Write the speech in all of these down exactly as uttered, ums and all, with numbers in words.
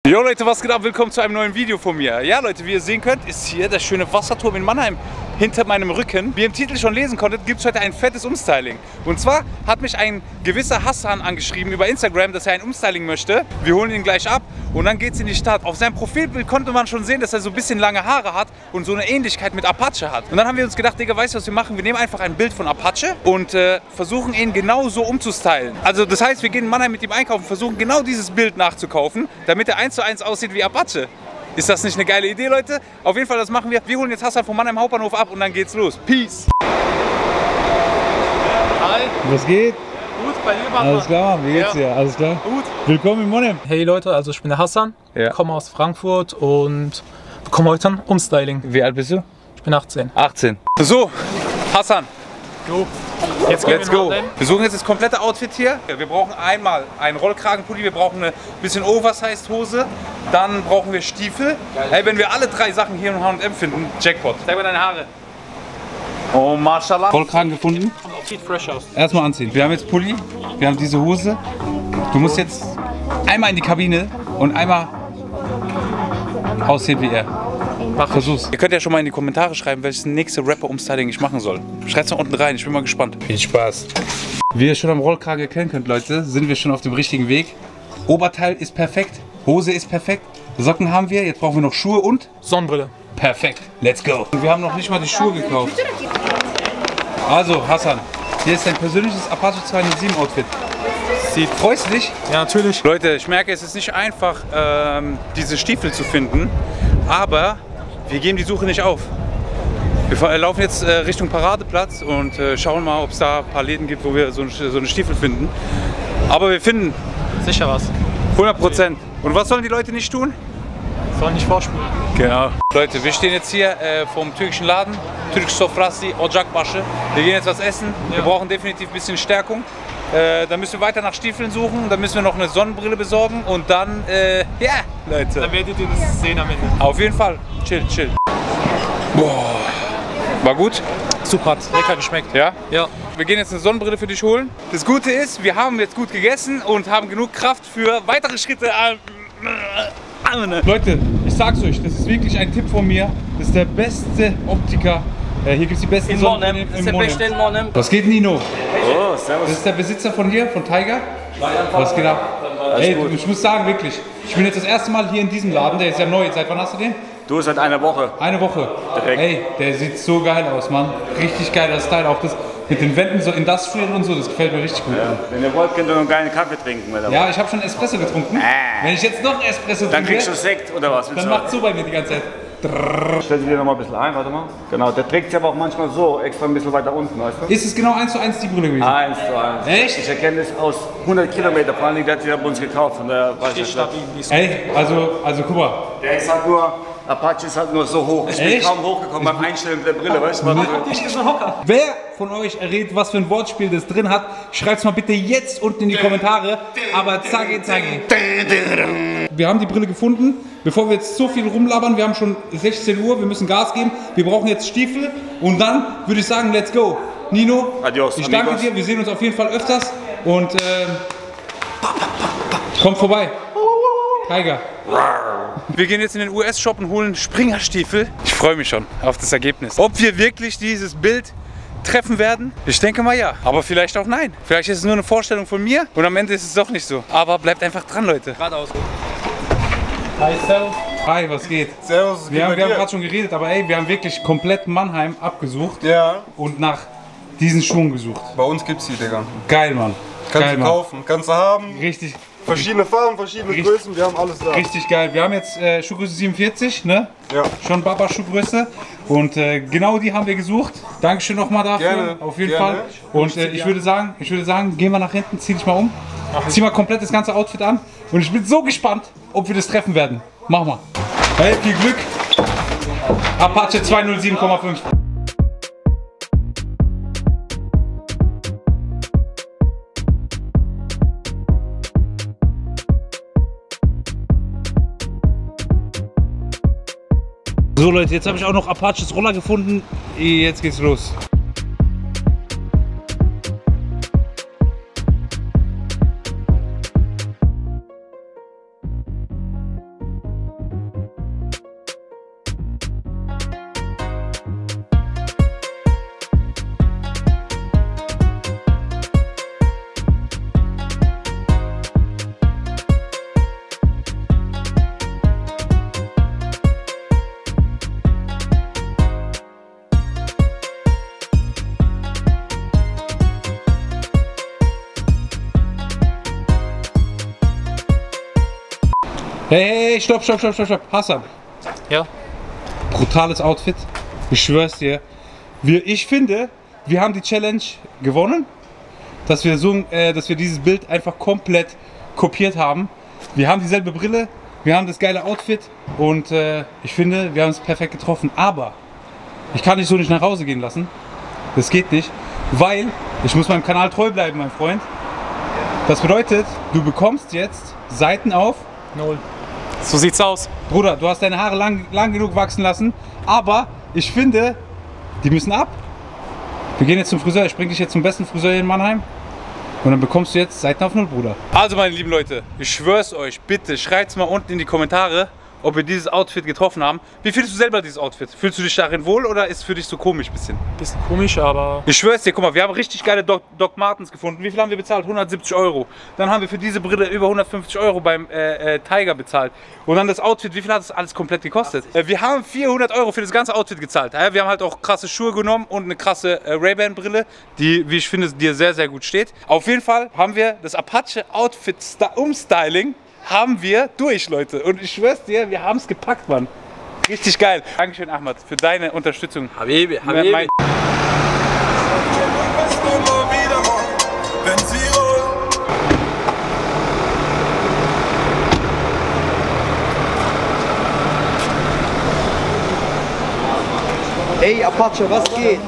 Jo Leute, was geht ab? Willkommen zu einem neuen Video von mir. Ja Leute, wie ihr sehen könnt, ist hier der schöne Wasserturm in Mannheim hinter meinem Rücken. Wie ihr im Titel schon lesen konntet, gibt es heute ein fettes Umstyling. Und zwar hat mich ein gewisser Hassan angeschrieben über Instagram, dass er ein Umstyling möchte. Wir holen ihn gleich ab und dann geht es in die Stadt. Auf seinem Profilbild konnte man schon sehen, dass er so ein bisschen lange Haare hat und so eine Ähnlichkeit mit Apache hat. Und dann haben wir uns gedacht, Digga, weißt du, was wir machen? Wir nehmen einfach ein Bild von Apache und äh, versuchen ihn genau so umzustylen. Also das heißt, wir gehen in Mannheim mit ihm einkaufen, versuchen genau dieses Bild nachzukaufen, damit er eins zu eins aussieht wie Apache. Ist das nicht eine geile Idee, Leute? Auf jeden Fall, das machen wir. Wir holen jetzt Hassan vom Mannheim Hauptbahnhof ab und dann geht's los. Peace! Hi! Was geht? Gut, bei dir, Mann. Alles klar, wie geht's dir? Ja. Alles klar? Gut. Willkommen in Mannheim. Hey Leute, also ich bin der Hassan, Ja. komme aus Frankfurt und bekomme heute ein Umstyling. Wie alt bist du? Ich bin achtzehn. achtzehn. So, Hassan, Jo. Jetzt gehen let's wir go. mal rein. Wir suchen jetzt das komplette Outfit hier. Wir brauchen einmal einen Rollkragenpulli, wir brauchen eine bisschen Oversized Hose, dann brauchen wir Stiefel. Hey, wenn wir alle drei Sachen hier im H und M finden, Jackpot. Zeig mal deine Haare. Oh, Mashallah. Rollkragen gefunden. Sieht fresh aus. Erstmal anziehen. Wir haben jetzt Pulli, wir haben diese Hose. Du musst jetzt einmal in die Kabine und einmal aussehen wie er. Mach Versuch's. Ihr könnt ja schon mal in die Kommentare schreiben, welches nächste Rapper-Umstyling ich machen soll. Schreibt's mal unten rein, ich bin mal gespannt. Viel Spaß. Wie ihr schon am Rollkragen erkennen könnt, Leute, sind wir schon auf dem richtigen Weg. Oberteil ist perfekt, Hose ist perfekt, Socken haben wir, jetzt brauchen wir noch Schuhe und Sonnenbrille. perfekt. Let's go. Und wir haben noch nicht mal die Schuhe gekauft. Also, Hassan, hier ist dein persönliches Apache zweihundertsieben Outfit. Sieht, freust du dich? Ja, natürlich. Leute, ich merke, es ist nicht einfach, ähm, diese Stiefel zu finden, aber wir geben die Suche nicht auf. Wir laufen jetzt äh, Richtung Paradeplatz und äh, schauen mal, ob es da ein paar Läden gibt, wo wir so, so eine Stiefel finden. Aber wir finden Sicher was. hundert Prozent. Und was sollen die Leute nicht tun? Soll nicht vorspielen. Genau. Leute, wir stehen jetzt hier äh, vom türkischen Laden, Türk Sofrasi, Ocakbaşı. Wir gehen jetzt was essen. Wir Ja. brauchen definitiv ein bisschen Stärkung. Äh, dann müssen wir weiter nach Stiefeln suchen, dann müssen wir noch eine Sonnenbrille besorgen und dann, äh, ja, Leute. Dann werdet ihr das sehen am Ende. Auf jeden Fall. Chill, chill. Boah. War gut? Super, hat lecker geschmeckt. Ja? Ja. Wir gehen jetzt eine Sonnenbrille für dich holen. Das Gute ist, wir haben jetzt gut gegessen und haben genug Kraft für weitere Schritte. Leute, ich sag's euch, das ist wirklich ein Tipp von mir. Das ist der beste Optiker. Äh, hier gibt's die besten In Sonnenbrillen Monheim, das ist der beste in Monheim. Was geht, Nino? Oh, servus. Das ist der Besitzer von hier, von Tiger. Was geht ab? Ey, ich muss sagen, wirklich, ich bin jetzt das erste Mal hier in diesem Laden, der ist ja neu. Seit wann hast du den? Du, seit einer Woche. Eine Woche. Direkt. Ey, der sieht so geil aus, Mann. Richtig geiler Style. Auch das mit den Wänden so industrial und so, das gefällt mir richtig gut. Ja. Wenn ihr wollt, könnt ihr noch einen geilen Kaffee trinken. Oder Ja, ich habe schon Espresso getrunken. Äh. Wenn ich jetzt noch Espresso Dann trinke, kriegst du Sekt oder was? dann macht so bei mir die ganze Zeit. Stell sie dir noch mal ein bisschen ein, warte mal. Genau, der trägt sie aber auch manchmal so, extra ein bisschen weiter unten, weißt du? Ist es genau eins zu eins die Brille gewesen? Eins zu eins. Echt? Ich erkenne das aus hundert Kilometer, vor allem, der hat sie bei uns gekauft. Von der weiß ich Stabil, die ist Ey, also, also guck mal. Der ist halt nur, Apache ist halt nur so hoch. Ich bin Echt? kaum hochgekommen beim Einstellen der Brille, weißt du? Was Ich bin so hocker. Wer von euch errät, was für ein Wortspiel das drin hat, schreibt es mal bitte jetzt unten in die Kommentare. Aber zacki, zacki. Wir haben die Brille gefunden. Bevor wir jetzt so viel rumlabern, wir haben schon sechzehn Uhr, wir müssen Gas geben. Wir brauchen jetzt Stiefel und dann würde ich sagen, let's go. Nino, Adios, ich danke amigos. dir, wir sehen uns auf jeden Fall öfters und ähm, kommt vorbei. Tiger. Wir gehen jetzt in den U S-Shop und holen Springerstiefel. Ich freue mich schon auf das Ergebnis. Ob wir wirklich dieses Bild treffen werden? Ich denke mal ja. Aber vielleicht auch nein. Vielleicht ist es nur eine Vorstellung von mir und am Ende ist es doch nicht so. Aber bleibt einfach dran, Leute. Geradeaus. Hi, servus. Hi, was geht? Servus, Wir haben, wir haben gerade schon geredet, aber ey, wir haben wirklich komplett Mannheim abgesucht Ja, und nach diesen Schuhen gesucht. bei uns gibt's die, Digga. Geil, Mann. Kannst Geil, du Mann. kaufen, kannst du haben. Richtig, Verschiedene Farben, verschiedene Richtig- Größen, wir haben alles da. richtig geil. Wir haben jetzt äh, Schuhgröße siebenundvierzig, ne? Ja. Schon Baba Schuhgröße. Und äh, genau die haben wir gesucht. Dankeschön nochmal dafür. Gerne, Auf jeden gerne. Fall. Und äh, ich würde sagen, ich würde sagen, gehen wir nach hinten, zieh dich mal um. Zieh mal komplett das ganze Outfit an. Und ich bin so gespannt, ob wir das treffen werden. Mach mal. Hey, viel Glück. Apache zweihundertsieben Komma fünf. So Leute, jetzt habe ich auch noch Apaches Roller gefunden. Jetzt geht's los. Hey, hey, hey, stopp, stopp, stopp, stopp, stopp. Hassan. Ja? Brutales Outfit. Ich schwör's dir. Wir, ich finde, wir haben die Challenge gewonnen, dass wir, so, äh, dass wir dieses Bild einfach komplett kopiert haben. Wir haben dieselbe Brille, wir haben das geile Outfit und äh, ich finde, wir haben es perfekt getroffen. Aber ich kann dich so nicht nach Hause gehen lassen. Das geht nicht, weil ich muss meinem Kanal treu bleiben, mein Freund. Das bedeutet, du bekommst jetzt Seiten auf. Null. So sieht's aus. Bruder, du hast deine Haare lang, lang genug wachsen lassen, aber ich finde, die müssen ab. Wir gehen jetzt zum Friseur, ich bringe dich jetzt zum besten Friseur in Mannheim und dann bekommst du jetzt Seiten auf Null, Bruder. Also meine lieben Leute, ich schwör's euch, bitte schreibt's mal unten in die Kommentare, ob wir dieses Outfit getroffen haben. Wie findest du selber dieses Outfit? Fühlst du dich darin wohl oder ist es für dich so komisch ein bisschen? Bisschen komisch, aber... Ich schwör's dir, guck mal, wir haben richtig geile Doc, Doc Martens gefunden. Wie viel haben wir bezahlt? hundertsiebzig Euro. Dann haben wir für diese Brille über hundertfünfzig Euro beim äh, äh, Tiger bezahlt. Und dann das Outfit, wie viel hat das alles komplett gekostet? Äh, wir haben vierhundert Euro für das ganze Outfit gezahlt. Ja, wir haben halt auch krasse Schuhe genommen und eine krasse äh, Ray-Ban Brille, die, wie ich finde, dir sehr, sehr gut steht. Auf jeden Fall haben wir das Apache Outfit Umstyling haben wir durch, Leute. Und ich schwör's dir, wir haben es gepackt, Mann. Richtig geil. Dankeschön, Ahmad, für deine Unterstützung. Habibi, Habibi. Mein Ey, Apache, was geht?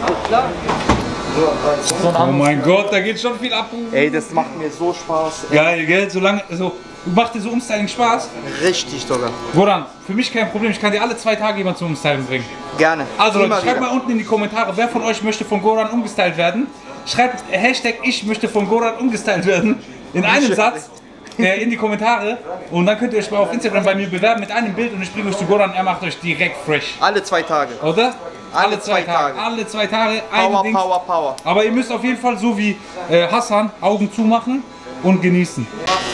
Oh mein Gott, da geht schon viel ab. Ey, das macht mir so Spaß. Geil, gell? Solange, so, macht dir so Umstyling Spaß? Richtig sogar. Woran? Für mich kein Problem, ich kann dir alle zwei Tage jemand zum Umstyling bringen. Gerne. Also Leute, Immer schreibt wieder. mal unten in die Kommentare, wer von euch möchte von Goran umgestylt werden. Schreibt Hashtag ich möchte von Goran umgestylt werden in einem Satz äh, in die Kommentare und dann könnt ihr euch mal auf Instagram bei mir bewerben mit einem Bild und ich bringe euch zu Goran, er macht euch direkt fresh. Alle zwei Tage. Oder? Alle zwei Tage. Alle zwei Tage. Power, ein Dings. Power, Power. Aber ihr müsst auf jeden Fall so wie äh, Hassan Augen zumachen und genießen.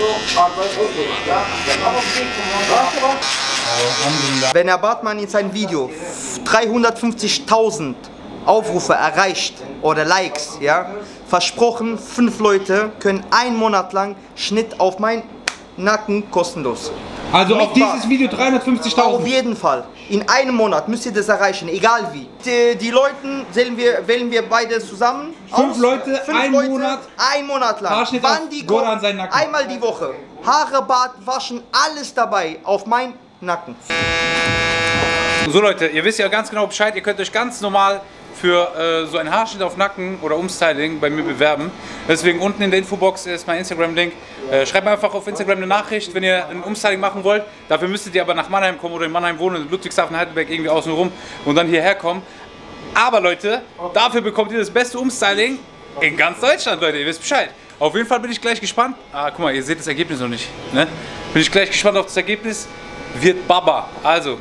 Wenn Herr Bartmann in seinem Video dreihundertfünfzigtausend Aufrufe erreicht oder Likes, ja, versprochen, fünf Leute können einen Monat lang Schnitt auf meinen Nacken kostenlos. Also auf Machbar. dieses Video Auf dreihundertfünfzigtausend. jeden Fall. In einem Monat müsst ihr das erreichen, egal wie. Die, die Leute wählen wir, wählen wir beide zusammen. Fünf aus. Leute, ein Monat. Ein Monat lang. Haarschnitt Wann auf die Goran kommen, seinen Nacken. einmal die Woche. Haare, Bart, waschen, alles dabei auf meinen Nacken. So Leute, ihr wisst ja ganz genau Bescheid, ihr könnt euch ganz normal für äh, so einen Haarschnitt auf Nacken oder Umstyling bei mir bewerben. Deswegen unten in der Infobox ist mein Instagram-Link. Äh, schreibt mir einfach auf Instagram eine Nachricht, wenn ihr ein Umstyling machen wollt. Dafür müsstet ihr aber nach Mannheim kommen oder in Mannheim wohnen, in Ludwigshafen, Heidelberg irgendwie außen rum und dann hierher kommen. Aber Leute, dafür bekommt ihr das beste Umstyling in ganz Deutschland, Leute, ihr wisst Bescheid. Auf jeden Fall bin ich gleich gespannt. Ah, guck mal, ihr seht das Ergebnis noch nicht. Ne? Bin ich gleich gespannt auf das Ergebnis. Wird Baba. Also.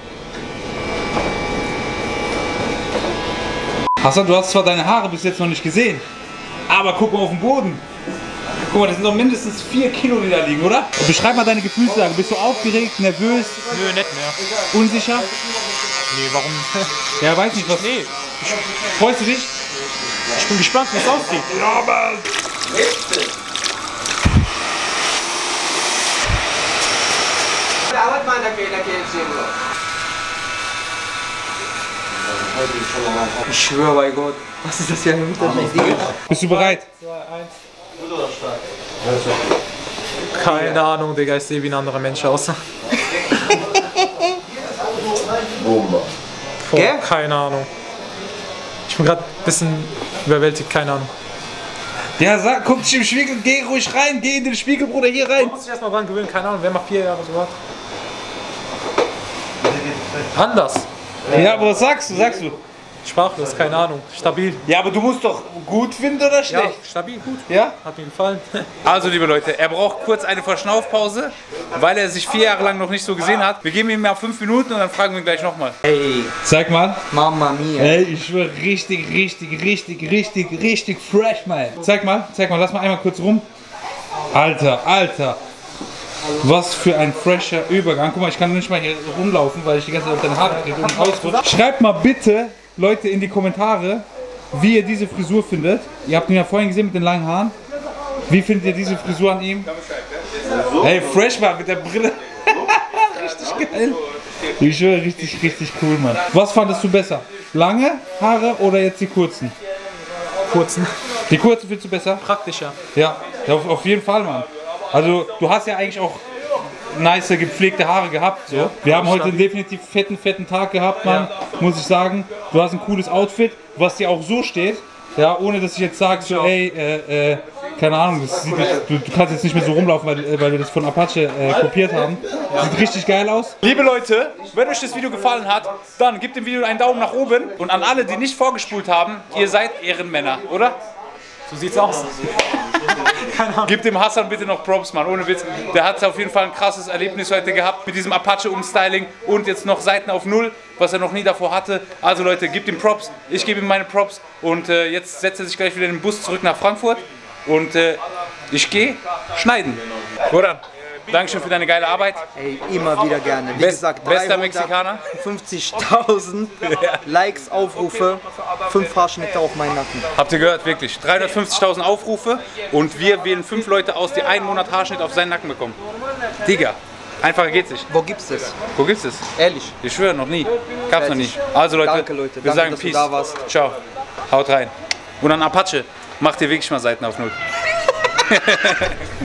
Hassan, du hast zwar deine Haare bis jetzt noch nicht gesehen, aber guck mal auf den Boden. Guck mal, das sind doch mindestens vier Kilo, die da liegen, oder? Beschreib mal deine Gefühlslage. Bist du aufgeregt, nervös, Nö, nicht mehr. unsicher? Nee, warum? Ja, weiß nicht was. Nee, Freust du dich? ich bin gespannt, wie es aussieht. Ich schwöre bei Gott. Was ist das hier im Hintergrund? Bist du bereit? Keine Ahnung, Digga, ich sehe wie ein anderer Mensch aus. Boah, Gell? keine Ahnung. Ich bin gerade ein bisschen überwältigt, keine Ahnung. Ja, sag, guck dich im Spiegel, geh ruhig rein, geh in den Spiegel, Bruder, hier rein. Ich muss mich erstmal dran gewöhnen, keine Ahnung, wer mal vier Jahre so hat. Anders. Ja, aber was sagst du, sagst du? Sprachlos, keine Ahnung. Stabil. Ja, aber du musst doch gut finden oder Ja, schlecht? stabil, gut. Ja? Hat mir gefallen. Also liebe Leute, er braucht kurz eine Verschnaufpause, weil er sich vier Jahre lang noch nicht so gesehen hat. Wir geben ihm mal fünf Minuten und dann fragen wir ihn gleich nochmal. Ey, Zeig mal. Mama mia. Ey, ich schwöre, richtig, richtig, richtig, richtig, richtig fresh, Mann. Zeig mal, zeig mal, lass mal einmal kurz rum. Alter, Alter. Was für ein fresher Übergang. Guck mal, ich kann nicht mal hier rumlaufen, weil ich die ganze Zeit auf deine Haare kriege und ausrutsche. Schreibt mal bitte, Leute, in die Kommentare, wie ihr diese Frisur findet. Ihr habt ihn ja vorhin gesehen mit den langen Haaren. Wie findet ihr diese Frisur an ihm? Hey, fresh, Mann, mit der Brille. richtig geil. Ich schwöre, richtig, richtig cool, Mann. Was fandest du besser? Lange Haare oder jetzt die kurzen? Kurzen. Die kurzen findest du besser? Praktischer. Ja, auf, auf jeden Fall, Mann. Also, du hast ja eigentlich auch nice, gepflegte Haare gehabt. So. Wir haben heute einen definitiv fetten, fetten Tag gehabt, Mann. Muss ich sagen. Du hast ein cooles Outfit, was dir auch so steht. Ja, ohne dass ich jetzt sage, so, ey, äh, äh, keine Ahnung, das sieht nicht, du, du kannst jetzt nicht mehr so rumlaufen, weil, weil wir das von Apache äh, kopiert haben. Sieht richtig geil aus. Liebe Leute, wenn euch das Video gefallen hat, dann gebt dem Video einen Daumen nach oben. Und an alle, die nicht vorgespult haben, ihr seid Ehrenmänner, oder? So sieht's aus. Gib dem Hassan bitte noch Props, Mann, ohne Witz. Der hat auf jeden Fall ein krasses Erlebnis heute gehabt mit diesem Apache-Umstyling und jetzt noch Seiten auf Null, was er noch nie davor hatte. Also Leute, gebt ihm Props, ich gebe ihm meine Props und äh, jetzt setzt er sich gleich wieder in den Bus zurück nach Frankfurt und äh, ich gehe schneiden. Goran, Dankeschön für deine geile Arbeit. Ey, immer wieder gerne. Wie Best, gesagt, bester Mexikaner. dreihundertfünfzigtausend Likes, Aufrufe, fünf Haarschnitte auf meinen Nacken. Habt ihr gehört, wirklich. dreihundertfünfzigtausend Aufrufe und wir wählen fünf Leute aus, die einen Monat Haarschnitt auf seinen Nacken bekommen. Digga, einfacher geht's nicht. Wo gibt's das? Wo gibt's es? Ehrlich? Ich schwöre, noch nie. Gab's noch nicht. Also Leute, Danke, Leute. wir Danke, sagen dass du Peace. da warst. Ciao. Haut rein. Und an Apache, macht ihr wirklich mal Seiten auf Null.